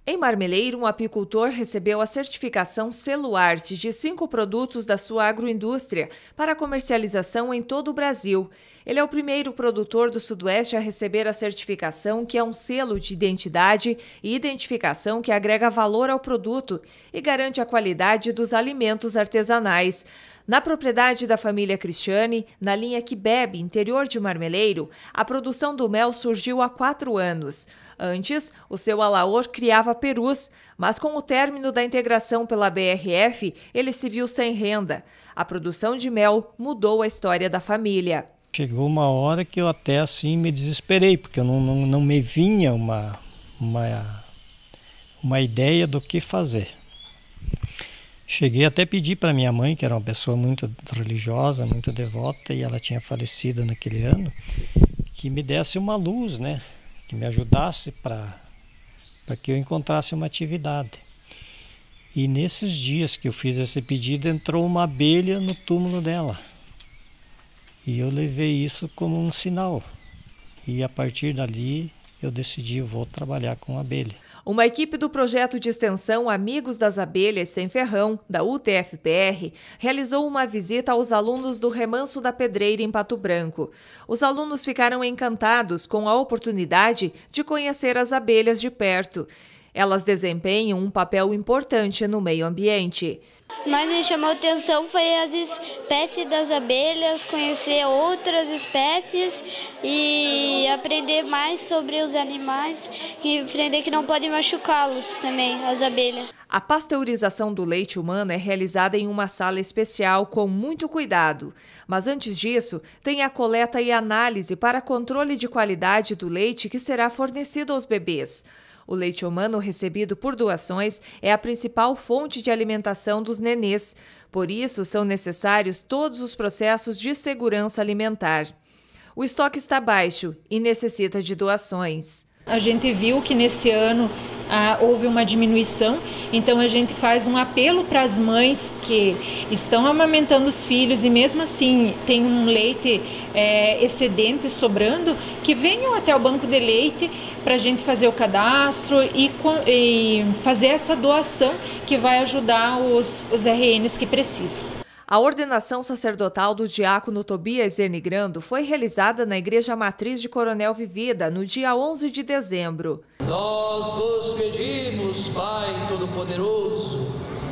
Em Marmeleiro, um apicultor recebeu a certificação Selo Arte de 5 produtos da sua agroindústria para comercialização em todo o Brasil. Ele é o primeiro produtor do Sudoeste a receber a certificação, que é um selo de identidade e identificação que agrega valor ao produto e garante a qualidade dos alimentos artesanais. Na propriedade da família Cristiane, na linha Quibebe, interior de Marmeleiro, a produção do mel surgiu há 4 anos. Antes, o seu alaor criava perus, mas com o término da integração pela BRF, ele se viu sem renda. A produção de mel mudou a história da família. Chegou uma hora que eu até assim me desesperei, porque não me vinha uma ideia do que fazer. Cheguei até a pedir para minha mãe, que era uma pessoa muito religiosa, muito devota, e ela tinha falecido naquele ano, que me desse uma luz, né? Que me ajudasse para que eu encontrasse uma atividade. E nesses dias que eu fiz esse pedido, entrou uma abelha no túmulo dela. E eu levei isso como um sinal. E a partir dali eu decidi, eu vou trabalhar com abelha. Uma equipe do projeto de extensão Amigos das Abelhas Sem Ferrão, da UTFPR, realizou uma visita aos alunos do Remanso da Pedreira, em Pato Branco. Os alunos ficaram encantados com a oportunidade de conhecer as abelhas de perto. Elas desempenham um papel importante no meio ambiente. Mas me chamou a atenção foi as espécies das abelhas, conhecer outras espécies e aprender mais sobre os animais e aprender que não pode machucá-los também, as abelhas. A pasteurização do leite humano é realizada em uma sala especial com muito cuidado. Mas antes disso, tem a coleta e análise para controle de qualidade do leite que será fornecido aos bebês. O leite humano recebido por doações é a principal fonte de alimentação dos nenês. Por isso, são necessários todos os processos de segurança alimentar. O estoque está baixo e necessita de doações. A gente viu que nesse ano houve uma diminuição, então a gente faz um apelo para as mães que estão amamentando os filhos e mesmo assim tem um leite excedente sobrando, que venham até o banco de leite para a gente fazer o cadastro e fazer essa doação que vai ajudar os RNs que precisam. A ordenação sacerdotal do diácono Tobias Zernigrando foi realizada na Igreja Matriz de Coronel Vivida, no dia 11 de dezembro. Nós vos pedimos, Pai Todo-Poderoso,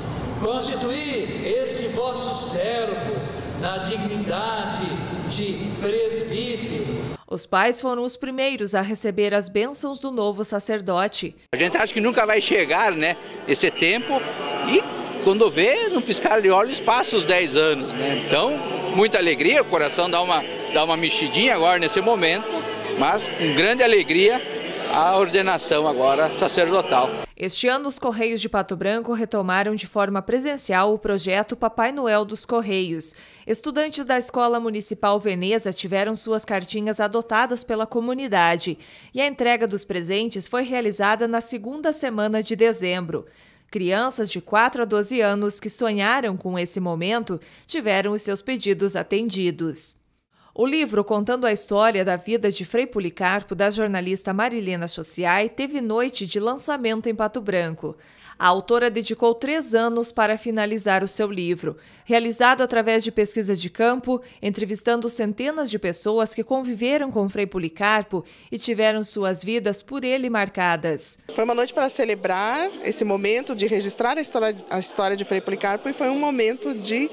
constituir este vosso servo na dignidade de presbítero. Os pais foram os primeiros a receber as bênçãos do novo sacerdote. A gente acha que nunca vai chegar, né, esse tempo e quando vê, no piscar de olhos, passa os 10 anos, né? Então, muita alegria, o coração dá uma mexidinha agora nesse momento, mas com grande alegria a ordenação agora sacerdotal. Este ano, os Correios de Pato Branco retomaram de forma presencial o projeto Papai Noel dos Correios. Estudantes da Escola Municipal Veneza tiveram suas cartinhas adotadas pela comunidade e a entrega dos presentes foi realizada na segunda semana de dezembro. Crianças de 4 a 12 anos que sonharam com esse momento tiveram os seus pedidos atendidos. O livro contando a história da vida de Frei Policarpo, da jornalista Marilena Chociai, teve noite de lançamento em Pato Branco. A autora dedicou 3 anos para finalizar o seu livro, realizado através de pesquisa de campo, entrevistando centenas de pessoas que conviveram com Frei Policarpo e tiveram suas vidas por ele marcadas. Foi uma noite para celebrar esse momento, de registrar a história de Frei Policarpo, e foi um momento de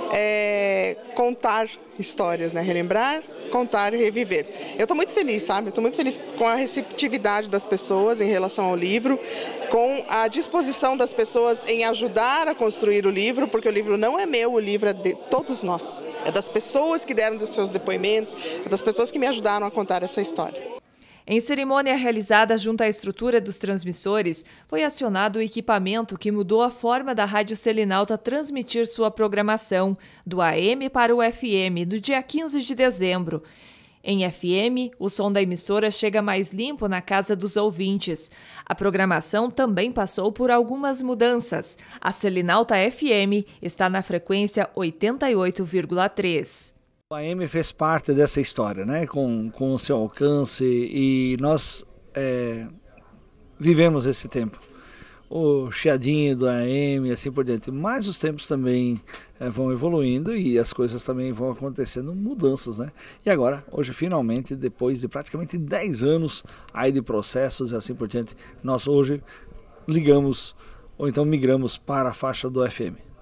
contar histórias, né? Relembrar, contar e reviver. Eu estou muito feliz, sabe? Eu estou muito feliz com a receptividade das pessoas em relação ao livro, com a disposição das pessoas em ajudar a construir o livro, porque o livro não é meu, o livro é de todos nós. É das pessoas que deram dos seus depoimentos, é das pessoas que me ajudaram a contar essa história. Em cerimônia realizada junto à estrutura dos transmissores, foi acionado o equipamento que mudou a forma da Rádio Selinalta transmitir sua programação, do AM para o FM, no dia 15 de dezembro. Em FM, o som da emissora chega mais limpo na casa dos ouvintes. A programação também passou por algumas mudanças. A Selinalta FM está na frequência 88,3. A AM fez parte dessa história, né? Com o seu alcance, e nós vivemos esse tempo. o chiadinho do AM e assim por diante. Mas os tempos também vão evoluindo e as coisas também vão acontecendo, mudanças, né? E agora, hoje finalmente, depois de praticamente 10 anos aí de processos e assim por diante, nós hoje ligamos ou então migramos para a faixa do FM.